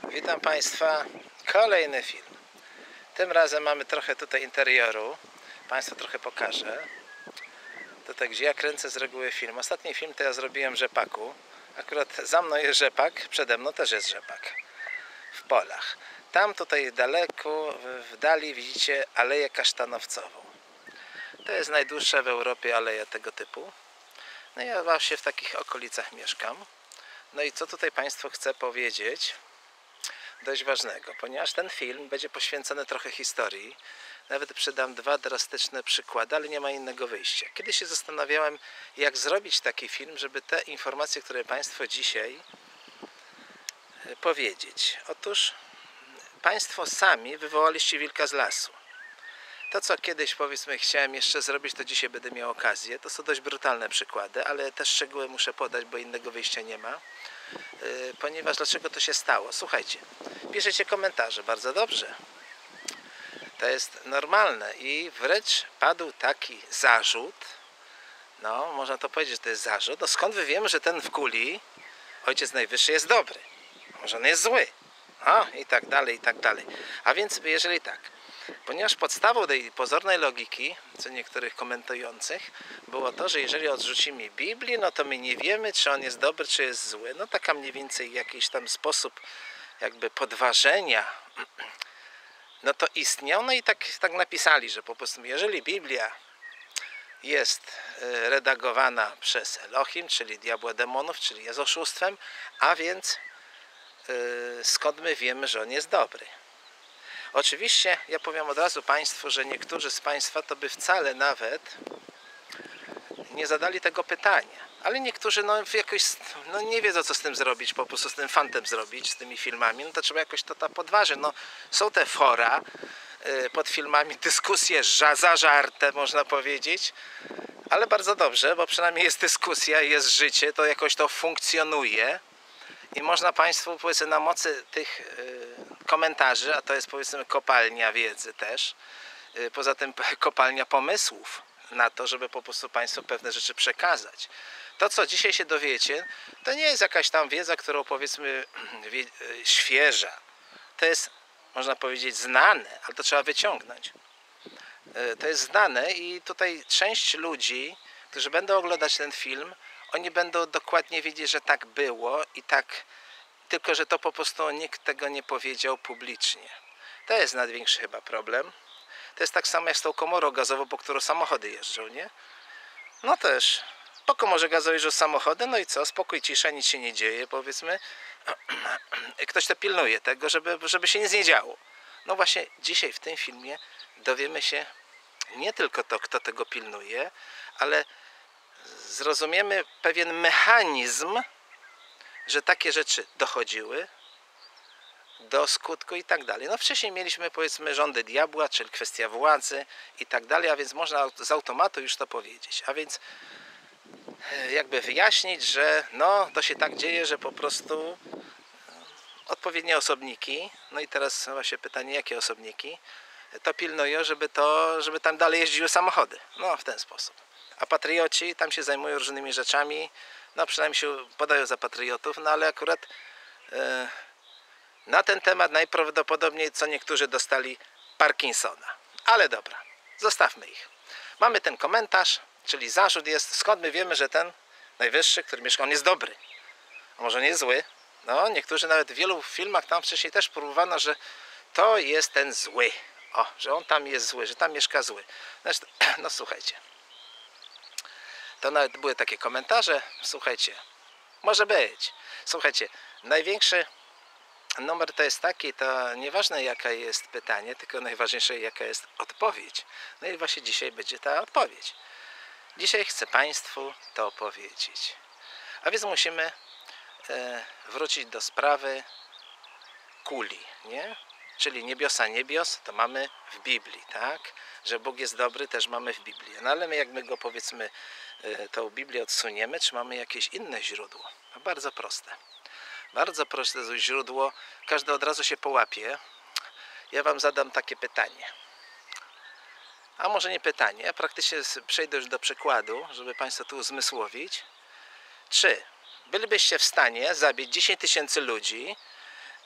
Witam Państwa, kolejny film. Tym razem mamy trochę tutaj interioru. Państwu trochę pokażę. Tutaj, gdzie ja kręcę z reguły film. Ostatni film to ja zrobiłem w rzepaku. Akurat za mną jest rzepak, przede mną też jest rzepak. W polach. Tam tutaj daleko, w dali widzicie aleję kasztanowcową. To jest najdłuższa w Europie aleja tego typu. No ja właśnie w takich okolicach mieszkam. No i co tutaj Państwu chcę powiedzieć? Dość ważnego, ponieważ ten film będzie poświęcony trochę historii. Nawet przydam dwa drastyczne przykłady, ale nie ma innego wyjścia. Kiedyś się zastanawiałem, jak zrobić taki film, żeby te informacje, które Państwo dzisiaj powiedzieć. Otóż Państwo sami wywołaliście wilka z lasu. To, co kiedyś, powiedzmy, chciałem jeszcze zrobić, to dzisiaj będę miał okazję. To są dość brutalne przykłady, ale te szczegóły muszę podać, bo innego wyjścia nie ma. Ponieważ dlaczego to się stało? Słuchajcie, piszecie komentarze, bardzo dobrze. To jest normalne i wręcz padł taki zarzut, no można to powiedzieć, że to jest zarzut, no skąd wy wiemy, że ten w kuli, Ojciec Najwyższy, jest dobry? Może on jest zły? O, i tak dalej, i tak dalej. A więc jeżeli tak, ponieważ podstawą tej pozornej logiki, co niektórych komentujących, było to, że jeżeli odrzucimy Biblię, no to my nie wiemy, czy on jest dobry, czy jest zły. No taka mniej więcej jakiś tam sposób jakby podważenia, no to istniał. No i tak napisali, że po prostu jeżeli Biblia jest redagowana przez Elohim, czyli diabła demonów, czyli jest oszustwem, a więc skąd my wiemy, że on jest dobry? Oczywiście ja powiem od razu Państwu, że niektórzy z Państwa to by wcale nawet nie zadali tego pytania. Ale niektórzy jakoś nie wiedzą, co z tym zrobić, po prostu z tym fantem zrobić, z tymi filmami. No to trzeba jakoś to podważyć. No, są te fora pod filmami, dyskusje zażarte, można powiedzieć. Ale bardzo dobrze, bo przynajmniej jest dyskusja, jest życie, to jakoś to funkcjonuje. I można Państwu, powiedzmy, na mocy tych komentarzy, a to jest, powiedzmy, kopalnia wiedzy też, poza tym kopalnia pomysłów na to, żeby po prostu Państwu pewne rzeczy przekazać. To, co dzisiaj się dowiecie, to nie jest jakaś tam wiedza, którą, powiedzmy, świeża. To jest, można powiedzieć, znane, ale to trzeba wyciągnąć. To jest znane i tutaj część ludzi, którzy będą oglądać ten film, oni będą dokładnie wiedzieć, że tak było i tak, tylko że to po prostu nikt tego nie powiedział publicznie. To jest największy chyba problem. To jest tak samo jak z tą komorą gazową, po którą samochody jeżdżą, nie? No też, po komorze gazowej jeżdżą samochody, no i co? Spokój, cisza, nic się nie dzieje, powiedzmy. Ktoś to pilnuje tego, żeby się nic nie działo. No właśnie dzisiaj w tym filmie dowiemy się nie tylko to, kto tego pilnuje, ale zrozumiemy pewien mechanizm, że takie rzeczy dochodziły do skutku i tak dalej. No wcześniej mieliśmy, powiedzmy, rządy diabła, czyli kwestia władzy i tak dalej, a więc można z automatu już to powiedzieć. A więc jakby wyjaśnić, że no to się tak dzieje, że po prostu odpowiednie osobniki, no i teraz właśnie pytanie, jakie osobniki, to pilnują, żeby tam dalej jeździły samochody. No w ten sposób. A patrioci tam się zajmują różnymi rzeczami, no przynajmniej się podają za patriotów, no ale akurat na ten temat najprawdopodobniej co niektórzy dostali Parkinsona. Ale dobra, zostawmy ich. Mamy ten komentarz, czyli zarzut jest, skąd my wiemy, że ten najwyższy, który mieszka, on jest dobry. A może nie jest zły? No niektórzy nawet w wielu filmach tam wcześniej też próbowano, że to jest ten zły. O, że on tam jest zły, że tam mieszka zły. Zresztą, no słuchajcie. To nawet były takie komentarze. Słuchajcie, może być. Słuchajcie, największy numer to jest taki, to nieważne jaka jest pytanie, tylko najważniejsze jaka jest odpowiedź. No i właśnie dzisiaj będzie ta odpowiedź. Dzisiaj chcę Państwu to opowiedzieć. A więc musimy wrócić do sprawy kuli, nie? Czyli niebiosa niebios to mamy w Biblii, tak? Że Bóg jest dobry też mamy w Biblii. No ale jak my go, powiedzmy, tą Biblię odsuniemy, czy mamy jakieś inne źródło? No bardzo proste. Bardzo proste źródło. Każdy od razu się połapie. Ja Wam zadam takie pytanie. A może nie pytanie, ja praktycznie przejdę już do przykładu, żeby Państwo tu uzmysłowić. Czy bylibyście w stanie zabić 10 000 ludzi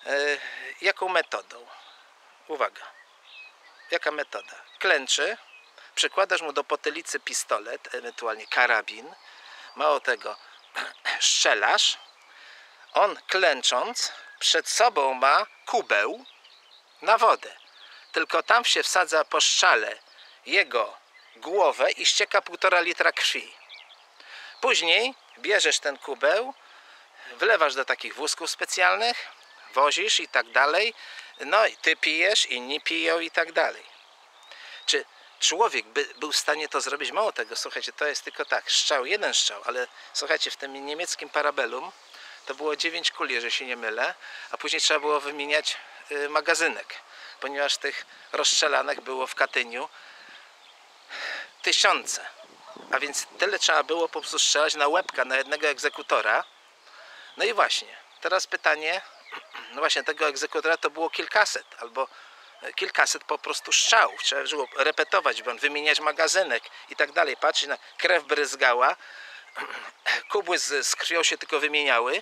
Jaką metodą? Uwaga. Jaka metoda? Klęczy, przykładasz mu do potylicy pistolet, ewentualnie karabin. Mało tego, strzelasz. On klęcząc przed sobą ma kubeł na wodę. Tylko tam się wsadza po strzale jego głowę i ścieka 1,5 litra krwi. Później bierzesz ten kubeł, wlewasz do takich wózków specjalnych, wozisz i tak dalej. No i ty pijesz, inni piją i tak dalej. Czy człowiek był w stanie to zrobić? Mało tego, słuchajcie, to jest tylko tak, jeden strzał, ale słuchajcie, w tym niemieckim Parabellum to było 9 kuli, jeżeli się nie mylę, a później trzeba było wymieniać magazynek, ponieważ tych rozstrzelanych było w Katyniu tysiące. A więc tyle trzeba było po prostu strzelać na łebka, na jednego egzekutora. No i właśnie, teraz pytanie, no właśnie tego egzekutora to było kilkaset, albo kilkaset po prostu strzałów. Trzeba było repetować, wymieniać magazynek i tak dalej. Patrzeć na krew bryzgała, kubły z krwią się tylko wymieniały.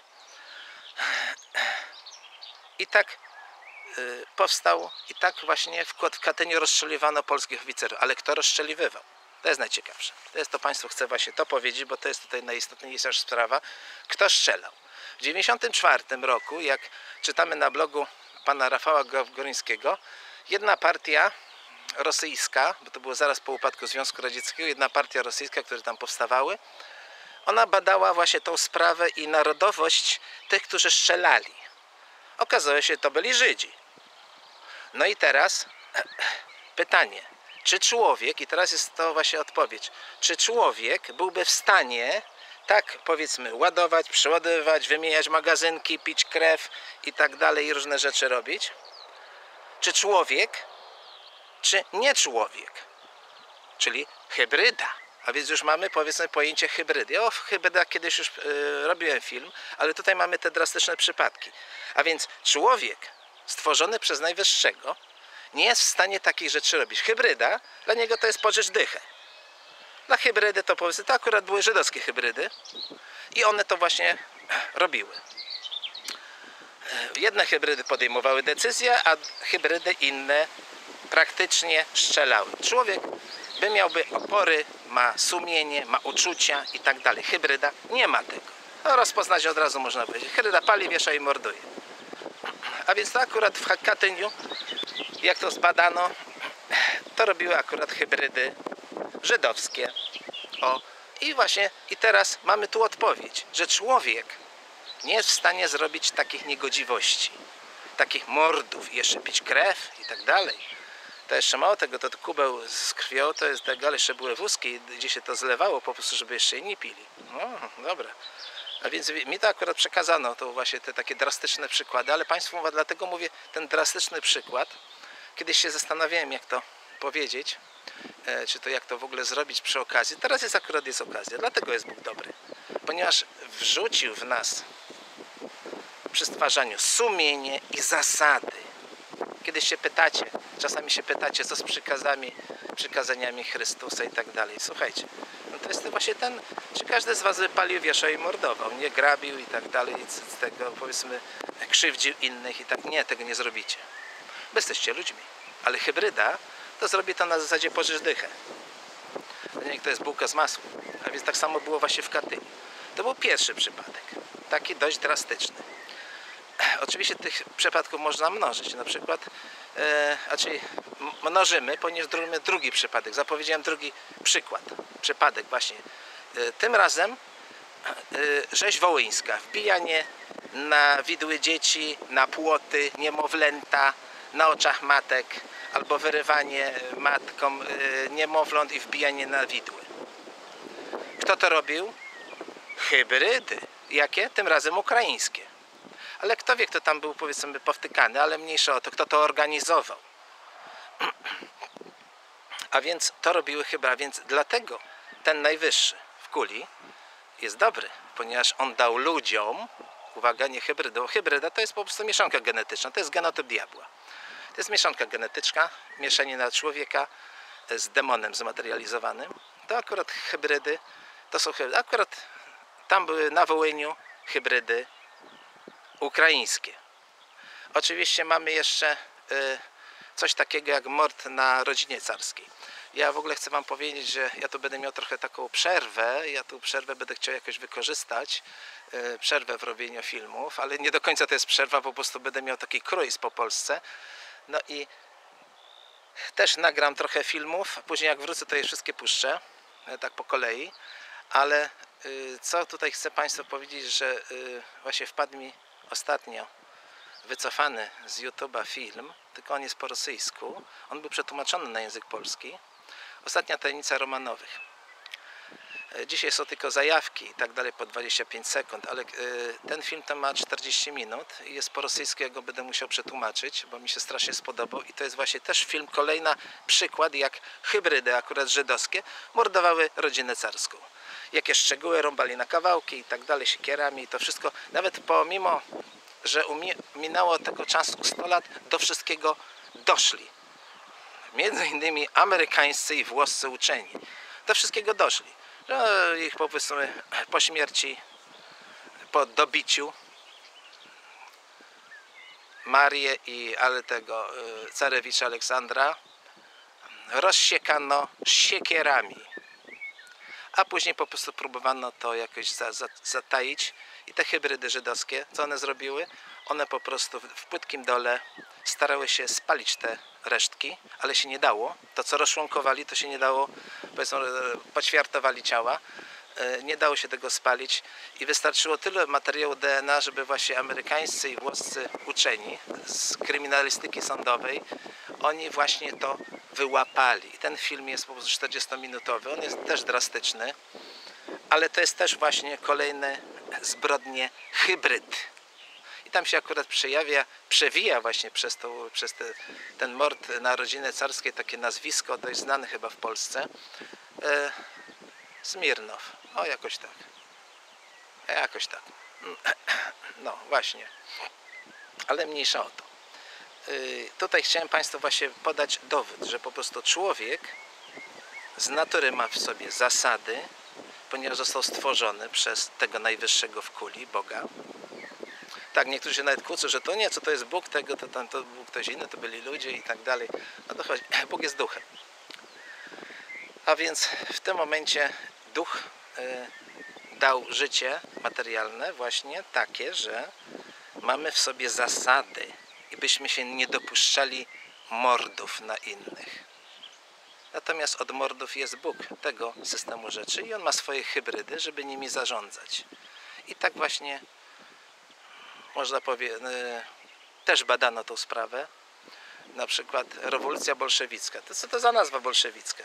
I tak powstał, i tak właśnie w Katyniu rozstrzeliwano polskich oficerów. Ale kto rozstrzeliwywał? To jest najciekawsze. To Państwu chcę właśnie to powiedzieć, bo to jest tutaj najistotniejsza sprawa. Kto strzelał? W 1994 roku, jak czytamy na blogu pana Rafała Gawrońskiego, jedna partia rosyjska, bo to było zaraz po upadku Związku Radzieckiego, jedna partia rosyjska, które tam powstawały, ona badała właśnie tą sprawę i narodowość tych, którzy strzelali. Okazało się, że to byli Żydzi. No i teraz pytanie, czy człowiek, i teraz jest to właśnie odpowiedź, czy człowiek byłby w stanie tak, powiedzmy, ładować, przeładowywać, wymieniać magazynki, pić krew i tak dalej, i różne rzeczy robić? Czy człowiek, czy nie człowiek? Czyli hybryda. A więc już mamy, powiedzmy, pojęcie hybrydy. O hybrydach kiedyś już robiłem film, ale tutaj mamy te drastyczne przypadki. A więc człowiek stworzony przez Najwyższego nie jest w stanie takich rzeczy robić. Hybryda, dla niego to jest pożycz dychę. Dla hybrydy to, powiedzmy, to akurat były żydowskie hybrydy i one to właśnie robiły. Jedne hybrydy podejmowały decyzje, a hybrydy inne praktycznie strzelały. Człowiek miałby opory, ma sumienie, ma uczucia i tak dalej. Hybryda nie ma tego. No, rozpoznać od razu można powiedzieć. Hybryda pali, wiesza i morduje. A więc to akurat w Katyniu, jak to zbadano, to robiły akurat hybrydy żydowskie. O, i właśnie, i teraz mamy tu odpowiedź, że człowiek nie jest w stanie zrobić takich niegodziwości, takich mordów, i jeszcze pić krew i tak dalej. To jeszcze mało tego, to kubeł z krwią, to jest tego, ale jeszcze były wózki, gdzie się to zlewało po prostu, żeby jeszcze inni pili. No, dobra. A więc mi to akurat przekazano, to właśnie te takie drastyczne przykłady, ale Państwu dlatego mówię ten drastyczny przykład. Kiedyś się zastanawiałem, jak to powiedzieć, czy to jak to w ogóle zrobić przy okazji. Teraz akurat jest okazja, dlatego jest Bóg dobry. Ponieważ wrzucił w nas przy stwarzaniu sumienie i zasady. Kiedyś się pytacie, czasami się pytacie, co z przykazaniami Chrystusa i tak dalej. Słuchajcie, no to jest właśnie ten, czy każdy z was wypalił, wieszał i mordował, nie grabił i tak dalej, z tego, powiedzmy, krzywdził innych i tak. Nie, tego nie zrobicie. Bo jesteście ludźmi. Ale hybryda to zrobi to na zasadzie pożycz dychę. To jest bułka z masłem. A więc tak samo było właśnie w Katyniu. To był pierwszy przypadek. Taki dość drastyczny. Oczywiście tych przypadków można mnożyć. Na przykład, mnożymy, ponieważ mamy drugi przypadek. Zapowiedziałem drugi przypadek właśnie. Tym razem rzeź wołyńska. Wbijanie na widły dzieci, na płoty, niemowlęta, na oczach matek, albo wyrywanie matkom niemowląt i wbijanie na widły. Kto to robił? Hybrydy. Jakie? Tym razem ukraińskie. Ale kto wie, kto tam był, powiedzmy, powtykany, ale mniejsza o to, kto to organizował. A więc to robiły chyba, więc dlatego ten najwyższy w kuli jest dobry, ponieważ on dał ludziom, uwaga, nie hybrydą, hybryda to jest po prostu mieszanka genetyczna, to jest genotyp diabła. To jest mieszanka genetyczna, mieszanie na człowieka z demonem zmaterializowanym. To akurat hybrydy, to są hybrydy. Akurat tam były na Wołyniu hybrydy ukraińskie. Oczywiście mamy jeszcze coś takiego jak mord na rodzinie carskiej. Ja w ogóle chcę wam powiedzieć, że ja tu będę miał trochę taką przerwę, ja tu przerwę będę chciał jakoś wykorzystać, przerwę w robieniu filmów, ale nie do końca to jest przerwa, po prostu będę miał taki kruiz po Polsce. No i też nagram trochę filmów, później jak wrócę to je wszystkie puszczę, tak po kolei, ale co tutaj chcę Państwu powiedzieć, że właśnie wpadł mi ostatnio wycofany z YouTube'a film, tylko on jest po rosyjsku, on był przetłumaczony na język polski. Ostatnia tajemnica Romanowych. Dzisiaj są tylko zajawki i tak dalej po 25 sekund, ale ten film to ma 40 minut i jest po rosyjsku, ja go będę musiał przetłumaczyć, bo mi się strasznie spodobał i to jest właśnie też film, kolejny przykład, jak hybrydy akurat żydowskie mordowały rodzinę carską. Jakie szczegóły, rąbali na kawałki i tak dalej, siekierami i to wszystko, nawet pomimo, że minęło tego czasu 100 lat, do wszystkiego doszli. Między innymi amerykańscy i włoscy uczeni. Do wszystkiego doszli. Że ich powiedzmy po śmierci, po dobiciu Marię i tego carewicza Aleksandra rozsiekano siekierami. A później po prostu próbowano to jakoś zataić i te hybrydy żydowskie, co one zrobiły? One po prostu w płytkim dole starały się spalić te resztki, ale się nie dało. To co rozczłonkowali, to się nie dało, powiedzmy, poćwiartowali ciała. Nie dało się tego spalić i wystarczyło tyle materiału DNA, żeby właśnie amerykańscy i włoscy uczeni z kryminalistyki sądowej, oni właśnie to wyłapali. Ten film jest po prostu 40-minutowy, on jest też drastyczny, ale to jest też właśnie kolejne zbrodnie hybryd. I tam się akurat przewija właśnie przez ten mord na rodzinę carskie takie nazwisko, dość znane chyba w Polsce. Smirnow. O, jakoś tak. Jakoś tak. No, właśnie. Ale mniejsza o to. Tutaj chciałem Państwu właśnie podać dowód, że po prostu człowiek z natury ma w sobie zasady, ponieważ został stworzony przez tego najwyższego w kuli, Boga. Tak, niektórzy się nawet kłócą, że to nie, co to jest Bóg, tego, to był ktoś inny, to byli ludzie i tak dalej. No to chodzi. Bóg jest duchem. A więc w tym momencie duch dał życie materialne właśnie takie, że mamy w sobie zasady i byśmy się nie dopuszczali mordów na innych. Natomiast od mordów jest Bóg tego systemu rzeczy i on ma swoje hybrydy, żeby nimi zarządzać. I tak właśnie można powiedzieć, też badano tą sprawę. Na przykład rewolucja bolszewicka. To co to za nazwa bolszewicka?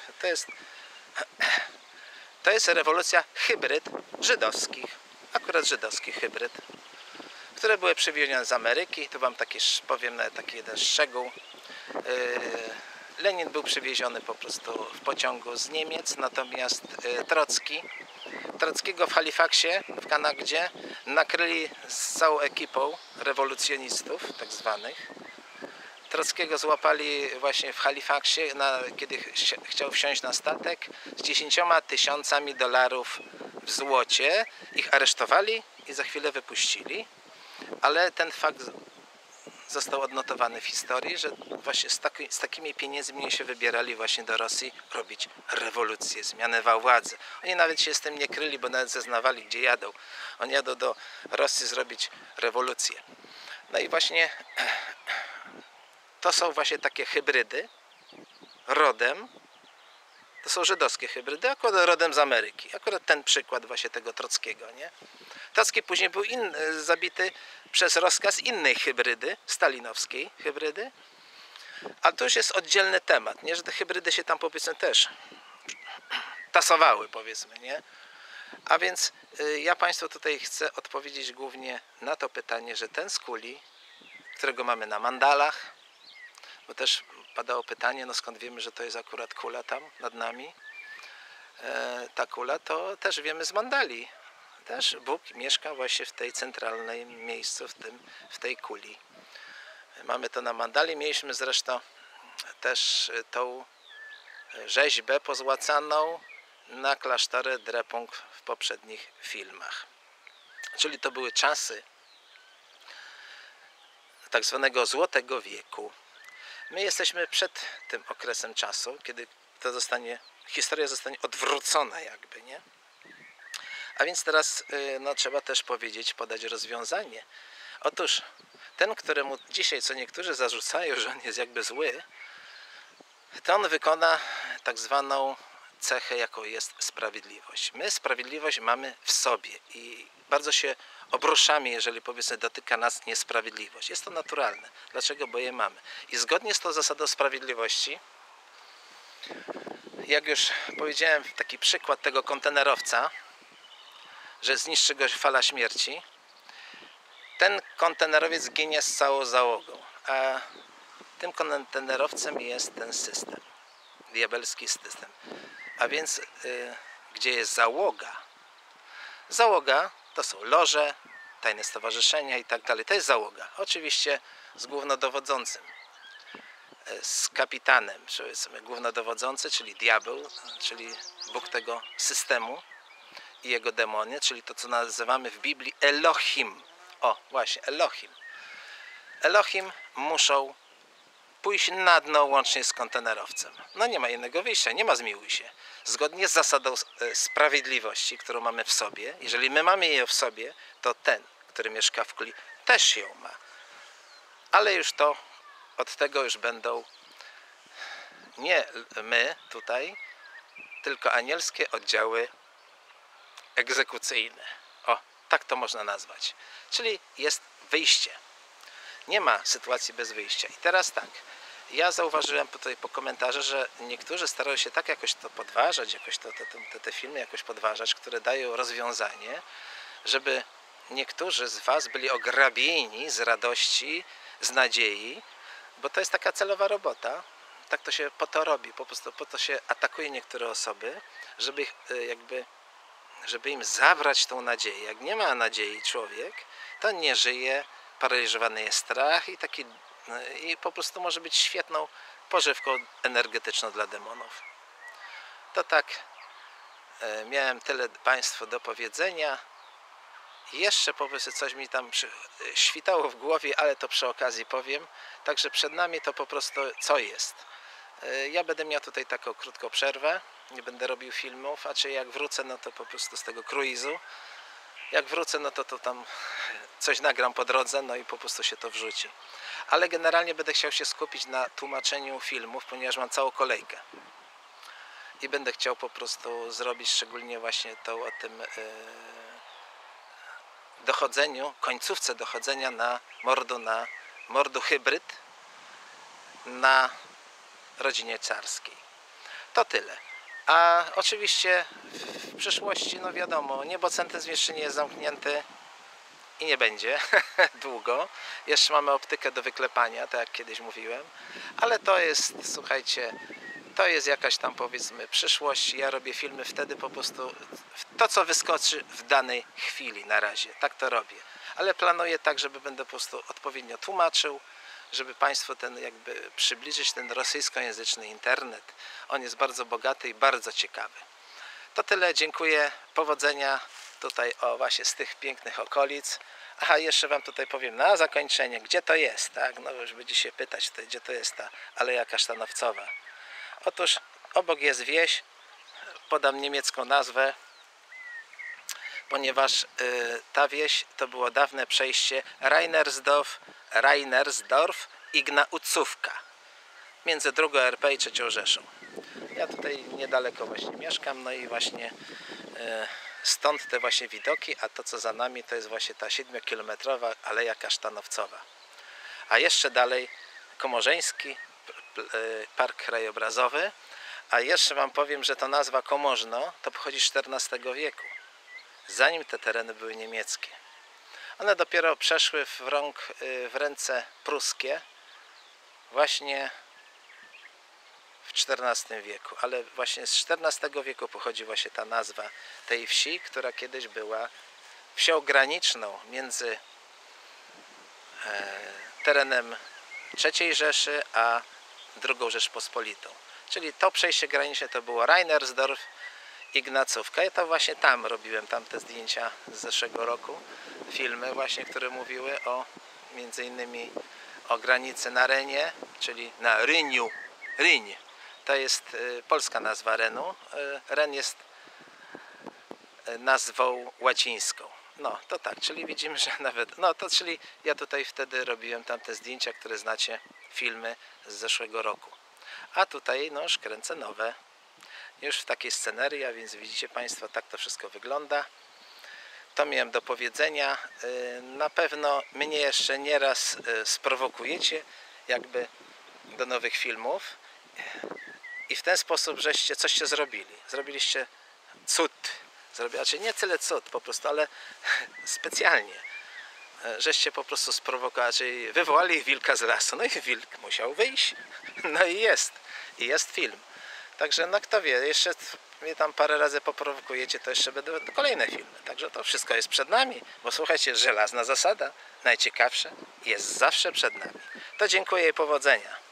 To jest rewolucja hybryd żydowskich. Akurat żydowski hybryd, które były przywiezione z Ameryki. Tu wam powiem taki jeden szczegół. Lenin był przywieziony po prostu w pociągu z Niemiec, natomiast Trockiego w Halifaxie, w Kanadzie, nakryli z całą ekipą rewolucjonistów, tak zwanych. Trockiego złapali właśnie w Halifaxie, kiedy chciał wsiąść na statek z 10 000 dolarów w złocie. Ich aresztowali i za chwilę wypuścili, ale ten fakt został odnotowany w historii, że właśnie z takimi pieniędzmi się wybierali właśnie do Rosji robić rewolucję, zmianę władzy. Oni nawet się z tym nie kryli, bo nawet zeznawali, gdzie jadą. Oni jadą do Rosji zrobić rewolucję. No i właśnie to są właśnie takie hybrydy rodem, to są żydowskie hybrydy, akurat rodem z Ameryki. Akurat ten przykład właśnie tego Trockiego, nie? Trocki później był zabity przez rozkaz innej hybrydy, stalinowskiej hybrydy, ale to już jest oddzielny temat, nie? Że te hybrydy się tam powiedzmy też tasowały, powiedzmy, nie? A więc ja Państwu tutaj chcę odpowiedzieć głównie na to pytanie, że ten z kuli, którego mamy na mandalach, bo też padało pytanie, no skąd wiemy, że to jest akurat kula tam nad nami. Ta kula to też wiemy z mandali. Też Bóg mieszka właśnie w tej centralnej miejscu, w tej kuli. Mamy to na mandali. Mieliśmy zresztą też tą rzeźbę pozłacaną na klasztorze Drepung w poprzednich filmach. Czyli to były czasy. tak zwanego Złotego Wieku. My jesteśmy przed tym okresem czasu, kiedy to historia zostanie odwrócona jakby, nie? A więc teraz no, trzeba też powiedzieć, podać rozwiązanie. Otóż ten, któremu dzisiaj co niektórzy zarzucają, że on jest jakby zły, to on wykona tak zwaną cechę, jaką jest sprawiedliwość. My sprawiedliwość mamy w sobie i bardzo się obruszamy, jeżeli powiedzmy dotyka nas niesprawiedliwość. Jest to naturalne. Dlaczego? Bo je mamy. I zgodnie z tą zasadą sprawiedliwości, jak już powiedziałem, taki przykład tego kontenerowca, że zniszczy go fala śmierci, ten kontenerowiec ginie z całą załogą, a tym kontenerowcem jest ten system, diabelski system. A więc gdzie jest załoga? Załoga to są loże, tajne stowarzyszenia i tak dalej. To jest załoga. Oczywiście z głównodowodzącym, z kapitanem, powiedzmy głównodowodzący, czyli diabeł, czyli Bóg tego systemu i jego demony, czyli to, co nazywamy w Biblii Elohim. O, właśnie, Elohim. Elohim muszą pójść na dno łącznie z kontenerowcem. No nie ma innego wyjścia, nie ma zmiłuj się. Zgodnie z zasadą sprawiedliwości, którą mamy w sobie, jeżeli my mamy je w sobie, to ten, który mieszka w kuli, też ją ma. Ale już to, od tego już będą nie my tutaj, tylko anielskie oddziały egzekucyjne. O, tak to można nazwać. Czyli jest wyjście. Nie ma sytuacji bez wyjścia. I teraz tak, ja zauważyłem tutaj po komentarzach, że niektórzy starają się tak jakoś to podważać, jakoś te filmy jakoś podważać, które dają rozwiązanie, żeby niektórzy z was byli ograbieni z radości, z nadziei, bo to jest taka celowa robota. Tak to się po to robi, po prostu po to się atakuje niektóre osoby, żeby ich żeby im zabrać tą nadzieję. Jak nie ma nadziei człowiek, to nie żyje, paraliżowany jest strach i po prostu może być świetną pożywką energetyczną dla demonów. To tak, miałem tyle Państwu do powiedzenia. Jeszcze po prostu coś mi tam świtało w głowie, ale to przy okazji powiem. Także przed nami to po prostu co jest. Ja będę miał tutaj taką krótką przerwę, nie będę robił filmów, a czy jak wrócę, no to po prostu z tego cruise'u. Jak wrócę, no to tam coś nagram po drodze, no i po prostu się to wrzuci. Ale generalnie będę chciał się skupić na tłumaczeniu filmów, ponieważ mam całą kolejkę. I będę chciał po prostu zrobić szczególnie właśnie to o tym dochodzeniu, końcówce dochodzenia na mordu hybryd na rodzinie carskiej. To tyle. A oczywiście w przyszłości, no wiadomo, niebocentryzm jeszcze nie jest zamknięty i nie będzie długo. Jeszcze mamy optykę do wyklepania, tak jak kiedyś mówiłem. Ale to jest, słuchajcie, to jest jakaś tam powiedzmy przyszłość. Ja robię filmy wtedy po prostu to, co wyskoczy w danej chwili na razie. Tak to robię. Ale planuję tak, żeby będę po prostu odpowiednio tłumaczył, żeby Państwu jakby przybliżyć ten rosyjskojęzyczny internet. On jest bardzo bogaty i bardzo ciekawy. To tyle, dziękuję, powodzenia tutaj właśnie z tych pięknych okolic. Aha, jeszcze Wam tutaj powiem na zakończenie, gdzie to jest, tak? No już będzie się pytać tutaj, gdzie to jest ta Aleja Kasztanowcowa. Otóż obok jest wieś, podam niemiecką nazwę, ponieważ ta wieś to było dawne przejście Reinersdorf Ignaucówka między II RP i III Rzeszą. Ja tutaj niedaleko właśnie mieszkam, no i właśnie stąd te właśnie widoki, a to co za nami to jest właśnie ta 7-kilometrowa Aleja Kasztanowcowa. A jeszcze dalej Komorzeński Park Krajobrazowy, a jeszcze Wam powiem, że to nazwa Komorzno to pochodzi z XIV wieku, zanim te tereny były niemieckie. One dopiero przeszły w ręce pruskie właśnie w XIV wieku, ale właśnie z XIV wieku pochodzi właśnie ta nazwa tej wsi, która kiedyś była wsią graniczną między terenem III Rzeszy a II Rzeczpospolitą. Czyli to przejście graniczne to było Reinersdorf, Ignacówka. Ja to właśnie tam robiłem, tam te zdjęcia z zeszłego roku, filmy właśnie, które mówiły o między innymi o granicy na Renie, czyli na Ryniu. Ryń to jest polska nazwa Renu. Ren jest nazwą łacińską. No to tak, czyli widzimy, że nawet, no to czyli ja tutaj wtedy robiłem tamte zdjęcia, które znacie, filmy z zeszłego roku. A tutaj no już kręcę nowe, już w takiej scenerii, a więc widzicie Państwo, tak to wszystko wygląda. To miałem do powiedzenia. Na pewno mnie jeszcze nieraz sprowokujecie jakby do nowych filmów i w ten sposób żeście coście zrobili. Zrobiliście cud. Znaczy nie tyle cud po prostu, ale specjalnie. Żeście po prostu sprowokowali, czyli wywołali wilka z lasu. No i wilk musiał wyjść. No i jest film. Także no kto wie, jeszcze mnie tam parę razy poprowokujecie, to jeszcze będą kolejne filmy. Także to wszystko jest przed nami, bo słuchajcie, żelazna zasada, najciekawsze jest zawsze przed nami. To dziękuję i powodzenia.